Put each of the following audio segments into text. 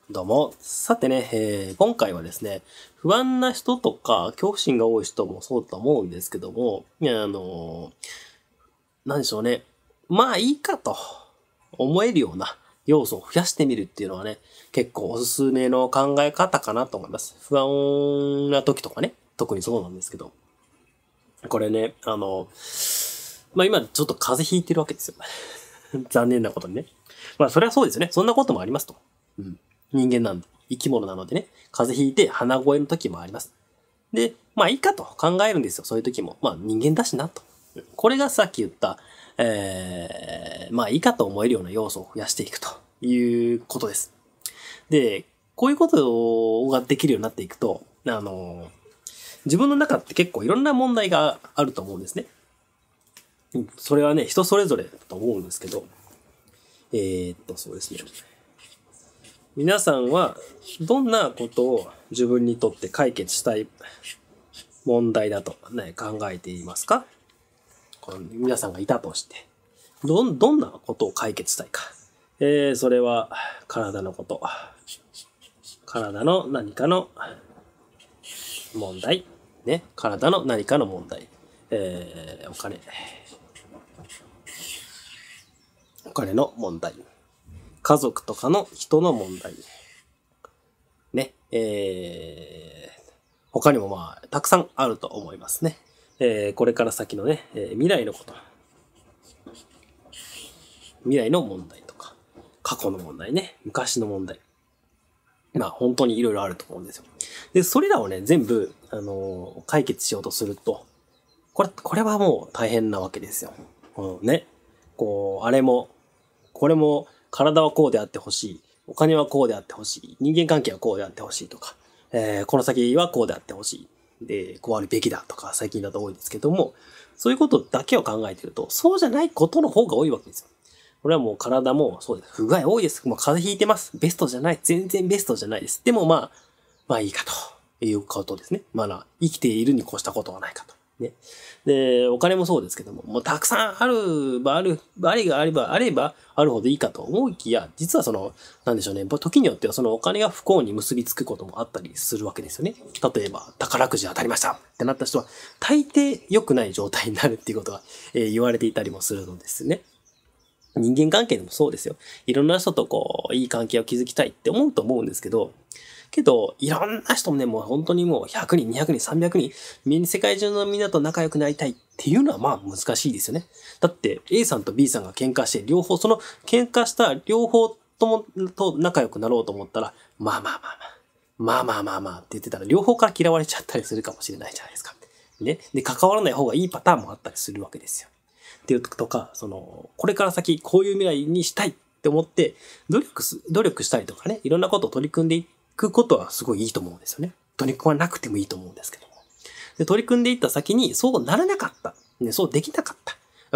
どうも。さてね、今回はですね、不安な人とか恐怖心が多い人もそうだと思うんですけども、なんでしょうね。まあいいかと思えるような要素を増やしてみるっていうのはね、結構おすすめの考え方かなと思います。不安な時とかね、特にそうなんですけど。これね、今ちょっと風邪ひいてるわけですよ。残念なことにね。まあそれはそうですよね。そんなこともありますと。うん。人間なんで、生き物なのでね、風邪ひいて鼻声の時もあります。で、まあいいかと考えるんですよ、そういう時も。まあ人間だしなと。これがさっき言った、まあいいかと思えるような要素を増やしていくということです。で、こういうことができるようになっていくと、自分の中って結構いろんな問題があると思うんですね。それはね、人それぞれだと思うんですけど、そうですね。皆さんはどんなことを自分にとって解決したい問題だとね、考えていますか？この皆さんがいたとして、どんなことを解決したいか。それは体のこと。体の何かの問題。ね。体の何かの問題。お金。お金の問題。家族とかの人の問題。ね。他にもまあ、たくさんあると思いますね。これから先のね、未来のこと。未来の問題とか、過去の問題ね、昔の問題。まあ、本当にいろいろあると思うんですよ。で、それらをね、全部、解決しようとすると、これはもう大変なわけですよ。ね。あれも、これも、体はこうであってほしい。お金はこうであってほしい。人間関係はこうであってほしいとか、この先はこうであってほしい。で、こうあるべきだとか、最近だと多いですけども、そういうことだけを考えてると、そうじゃないことの方が多いわけですよ。これはもう体もそうです。不具合多いです。もう風邪ひいてます。ベストじゃない。全然ベストじゃないです。でもまあいいかということですね。まあ生きているに越したことはないかと。ね。で、お金もそうですけども、もうたくさんあればあるほどいいかと思いきや、実はなんでしょうね、時によってはそのお金が不幸に結びつくこともあったりするわけですよね。例えば、宝くじ当たりましたってなった人は、大抵良くない状態になるっていうことが、言われていたりもするのですね。人間関係でもそうですよ。いろんな人といい関係を築きたいって思うと思うんですけど、いろんな人もね、もう本当にもう100人、200人、300人、世界中のみんなと仲良くなりたいっていうのはまあ難しいですよね。だって A さんと B さんが喧嘩して、喧嘩した両方と仲良くなろうと思ったら、まあって言ってたら両方から嫌われちゃったりするかもしれないじゃないですか。ね。で、関わらない方がいいパターンもあったりするわけですよ。っていうとか、これから先こういう未来にしたいって思って、努力したりとかね、いろんなことを取り組んでいくことはすごいいいと思うんですよね。取り組まなくてもいいと思うんですけども。で、取り組んでいった先にそうならなかった。ね、そうできなかった。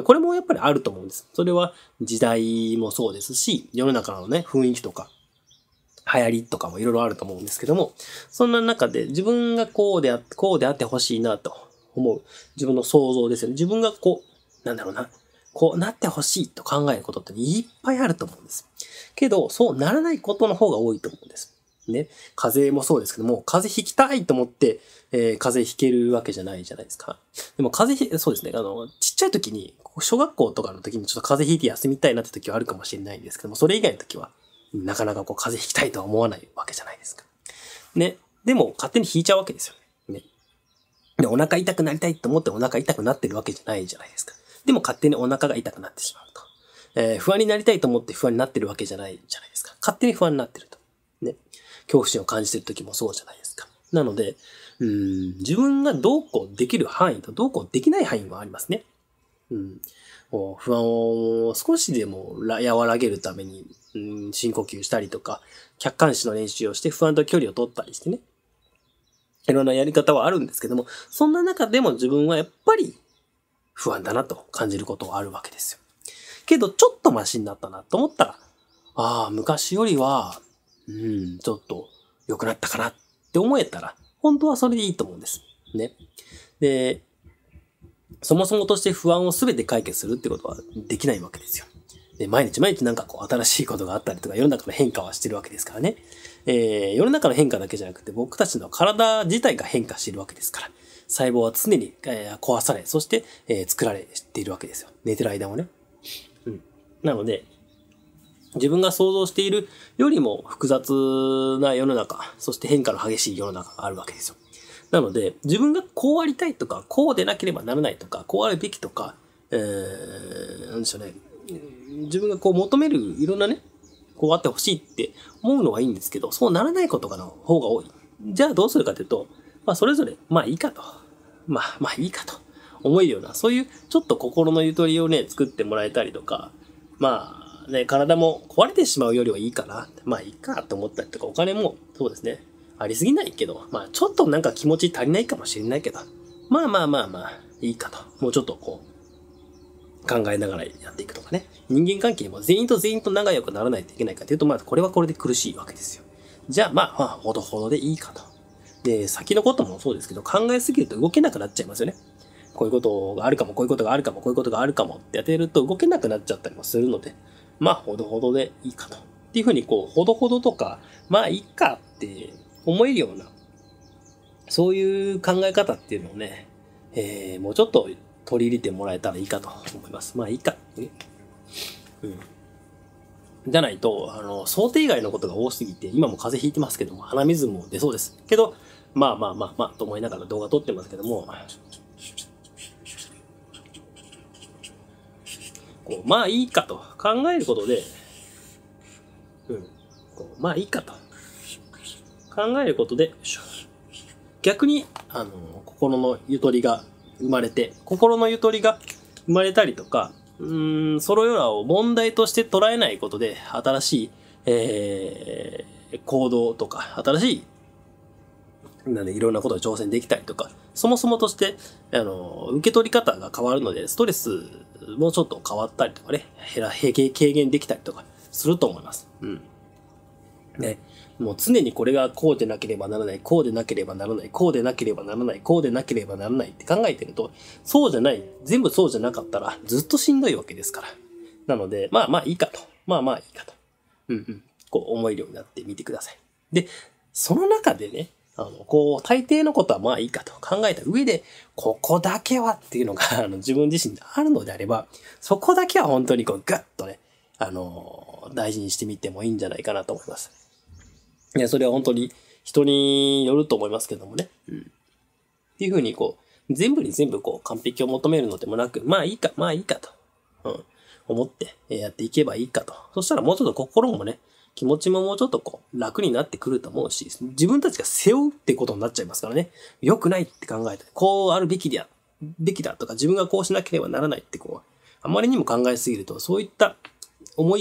これもやっぱりあると思うんです。それは時代もそうですし、世の中のね、雰囲気とか、流行りとかもいろいろあると思うんですけども、そんな中で自分がこうであってほしいなと思う自分の想像ですよね。自分がなんだろうな、こうなってほしいと考えることっていっぱいあると思うんです。けど、そうならないことの方が多いと思うんです。ね。風邪もそうですけども、風邪ひきたいと思って、風邪ひけるわけじゃないじゃないですか。でもそうですね。ちっちゃい時に、小学校とかの時にちょっと風邪ひいて休みたいなって時はあるかもしれないんですけども、それ以外の時は、なかなか風邪ひきたいとは思わないわけじゃないですか。ね。でも、勝手にひいちゃうわけですよね。ね。で、お腹痛くなりたいと思ってお腹痛くなってるわけじゃないじゃないですか。でも勝手にお腹が痛くなってしまうと。不安になりたいと思って不安になってるわけじゃないじゃないですか。勝手に不安になってると。ね。恐怖心を感じてる時もそうじゃないですか。なので、自分がどうこうできる範囲とどうこうできない範囲はありますね。不安を少しでも和らげるために、深呼吸したりとか、客観視の練習をして不安と距離を取ったりしてね。いろんなやり方はあるんですけども、そんな中でも自分はやっぱり不安だなと感じることはあるわけですよ。けど、ちょっとマシになったなと思ったら、昔よりは、ちょっと良くなったかなって思えたら、本当はそれでいいと思うんです。ね。で、そもそもとして不安を全て解決するってことはできないわけですよ。 で、毎日毎日なんかこう新しいことがあったりとか世の中の変化はしてるわけですからね。世の中の変化だけじゃなくて僕たちの体自体が変化しているわけですから。細胞は常に、壊され、そして、作られているわけですよ。寝てる間もね。うん。なので、自分が想像しているよりも複雑な世の中、そして変化の激しい世の中があるわけですよ。なので、自分がこうありたいとか、こうでなければならないとか、こうあるべきとか、なんでしょうね。自分がこう求めるいろんなね、こうあってほしいって思うのはいいんですけど、そうならないことの方が多い。じゃあどうするかというと、まあそれぞれ、まあいいかと。まあいいかと思えるような、そういうちょっと心のゆとりをね、作ってもらえたりとか、まあね、体も壊れてしまうよりはいいかな。まあいいかと思ったりとか、お金もそうですね。ありすぎないけど、まあちょっとなんか気持ち足りないかもしれないけど、まあいいかと。もうちょっとこう、考えながらやっていくとかね。人間関係も全員と仲良くならないといけないかというと、まあこれはこれで苦しいわけですよ。じゃあまあほどほどでいいかと。で、先のこともそうですけど、考えすぎると動けなくなっちゃいますよね。こういうことがあるかも、こういうことがあるかも、こういうことがあるかもってやってると動けなくなっちゃったりもするので、まあ、ほどほどでいいかと。っていうふうに、こう、ほどほどとか、まあ、いいかって思えるような、そういう考え方っていうのをね、もうちょっと取り入れてもらえたらいいかと思います。まあ、いいかってね。うん。じゃないと、想定外のことが多すぎて、今も風邪ひいてますけども、鼻水も出そうです。けど、まあ、と思いながら動画撮ってますけども、こう、まあいいかと考えることで、まあいいかと考えることで、逆に、心のゆとりが生まれて、心のゆとりが生まれたりとか、それらを問題として捉えないことで、新しい、行動とか、新しい、いろんなことに挑戦できたりとか、そもそもとして、受け取り方が変わるので、ストレスもちょっと変わったりとかね、軽減できたりとかすると思います。うん。ね。もう常にこれがこうでなければならない、こうでなければならない、こうでなければならない、こうでなければならないって考えてると、そうじゃない、全部そうじゃなかったらずっとしんどいわけですから。なので、まあいいかと。まあいいかと。こう思えるようになってみてください。で、その中でね、大抵のことはまあいいかと考えた上で、ここだけはっていうのが、自分自身であるのであれば、そこだけは本当にこう、ガッとね、大事にしてみてもいいんじゃないかなと思います。いや、それは本当に人によると思いますけどもね。っていうふうにこう、全部に全部こう、完璧を求めるのでもなく、まあいいかと、思ってやっていけばいいかと。そしたらもうちょっと心もね、気持ちももうちょっとこう、楽になってくると思うし、自分たちが背負うってことになっちゃいますからね。良くないって考えて、こうあるべきだとか、自分がこうしなければならないってこう、あまりにも考えすぎると、そういった重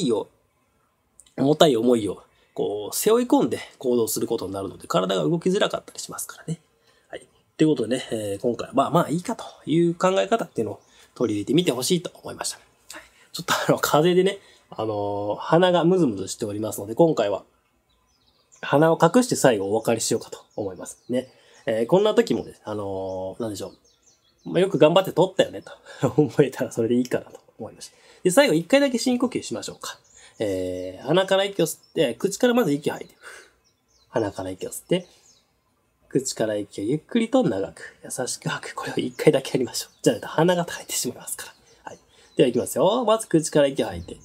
たい思いを、こう、背負い込んで行動することになるので、体が動きづらかったりしますからね。はい。ということでね、今回はまあいいかという考え方っていうのを取り入れてみてほしいと思いました。はい、ちょっと風邪でね、鼻がムズムズしておりますので、今回は鼻を隠して最後お別れしようかと思いますね。こんな時もね、なんでしょう。よく頑張って撮ったよねと思えたらそれでいいかなと思いました。で、最後一回だけ深呼吸しましょうか。鼻から息を吸って、口からまず息を吐いて、鼻から息を吸って、口から息をゆっくりと長く、優しく吐く。これを一回だけやりましょう。じゃないと鼻が垂れてしまいますから。はい。では行きますよ。まず口から息を吐いて、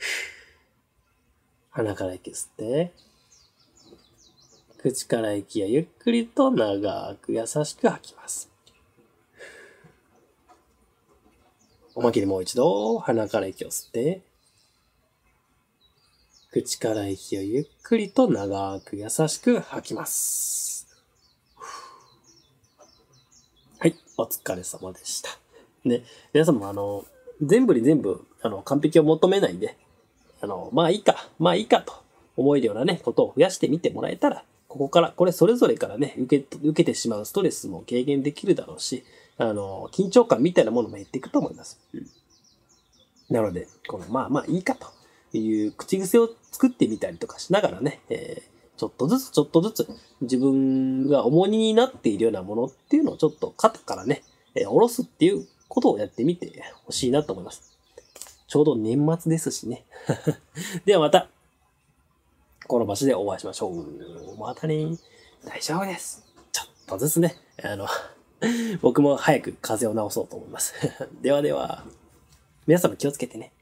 鼻から息を吸って、口から息をゆっくりと長く優しく吐きます。おまけにもう一度、鼻から息を吸って、口から息をゆっくりと長く優しく吐きます。はい、お疲れ様でした。ね、皆さんも全部に全部、完璧を求めないで、まあいいかと思えるようなね、ことを増やしてみてもらえたら、これそれぞれからね、受けてしまうストレスも軽減できるだろうし、緊張感みたいなものも減っていくと思います。なので、まあいいかという口癖を作ってみたりとかしながらね、ちょっとずつ自分が重荷になっているようなものっていうのをちょっと肩からね、下ろすっていうことをやってみてほしいなと思います。 ちょうど年末ですしね。ではまた、この場所でお会いしましょう。またね。大丈夫です。ちょっとずつね、僕も早く風邪を治そうと思います。ではでは、皆様気をつけてね。